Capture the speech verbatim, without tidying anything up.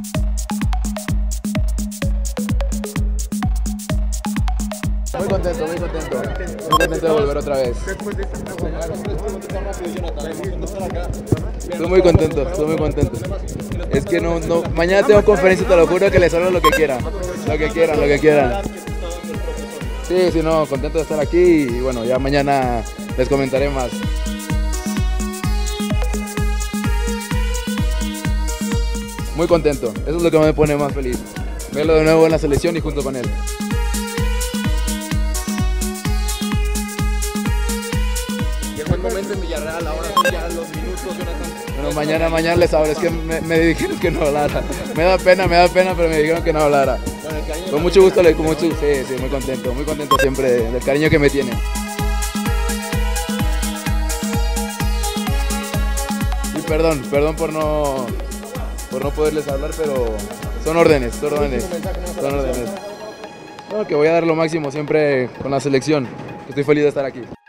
Muy contento, muy contento. Muy contento de volver otra vez. Estoy muy contento, estoy muy contento. Es que no, no, mañana tengo conferencia, te lo juro que les hablo lo que quieran. Lo que quieran, lo que quieran. Sí, sí, no, contento de estar aquí y bueno, ya mañana les comentaré más. Muy contento, eso es lo que me pone más feliz. Verlo de nuevo en la selección y junto con él. Llegó el momento en Villarreal, ahora son ya los minutos, Jonathan. Bueno, mañana, mañana les hablo, es que me, me dijeron que no hablara. Me da pena, me da pena, pero me dijeron que no hablara. Bueno, el cariño Con mucho gusto, le, con mucho, sí, sí, muy contento, muy contento siempre del cariño que me tienen. Y perdón, perdón por no, por no poderles hablar, pero son órdenes, son órdenes, son órdenes. No, que voy a dar lo máximo siempre con la selección. Estoy feliz de estar aquí.